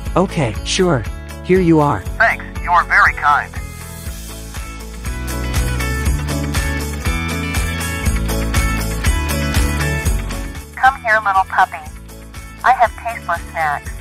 Okay, sure. Here you are. Thanks, you are very kind. Come here, little puppy. I have tasteless snacks.